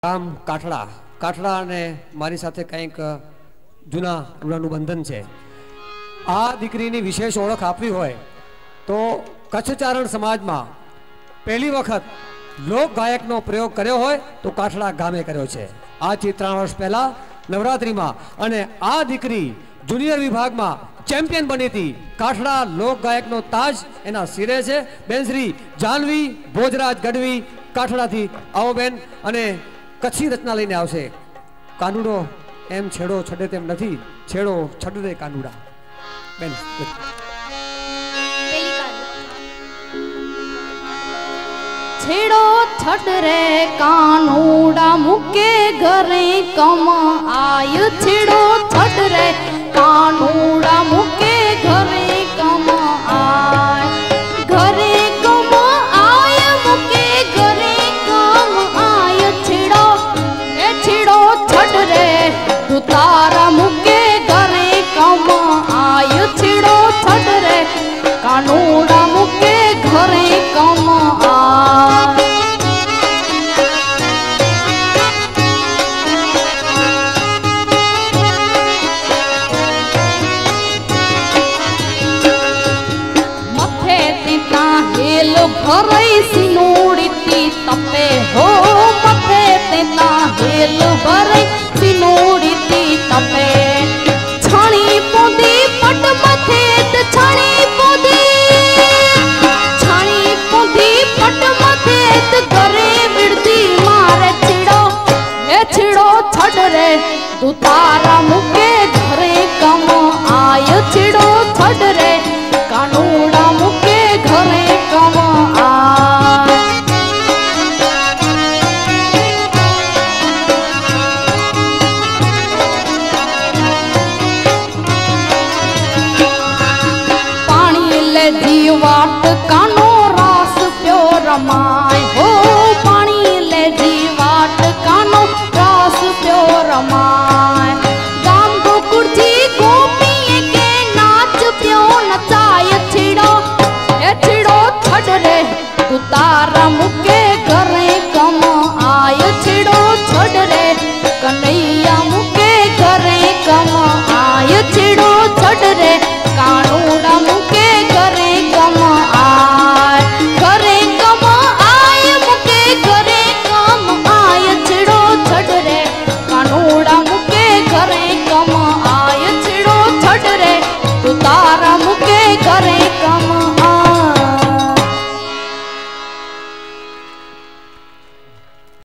ગામ કાઠડા કાઠડા અને મારી સાથે કંઈક જૂના રૂડાનું બંધન છે। આ દીકરીની વિશેષ ઓળખ આપવી હોય તો કચ્છચારણ સમાજમાં પહેલી વખત લોક ગાયકનો પ્રયોગ કર્યો હોય તો કાઠડા ગામે કર્યો છે। આજથી 3 વર્ષ પહેલા નવરાત્રિમાં અને આ દીકરી જુનિયર વિભાગમાં ચેમ્પિયન બની હતી। કાઠડા લોક ગાયકનો તાજ એના સિરે છે। બેન શ્રી જાનવી ભોજરાજ ગઢવી કાઠડાથી આવો બેન અને કચ્છી રચના લઈને આવશે। કાનુડો એમ છેડો છડે તેમ નથી, છેડો છડે કાનુડા। બેન छेड़ो छड़ रे कानूड़ा मुके घरे कम आय। छेड़ो छड़ रे कानूड़ा मुके घरे कम आय। घरे कम आय मुके घरे कम आय। छेड़ो छड़ रे तू तारा मुके घरे कम आय। छेड़ो छड़ रे कानूड़ा मुके घरे कम आय। मथे तिता हेल भरई सिनोड़ती तपे हो। मथे तिता हेल भरई सिनोड़ती तपे। छाणी पोदी पट मथे छाणी पोदी पट मथे घरे बिड़ती मारे। छिड़ो छड़ रे तू तारा मुक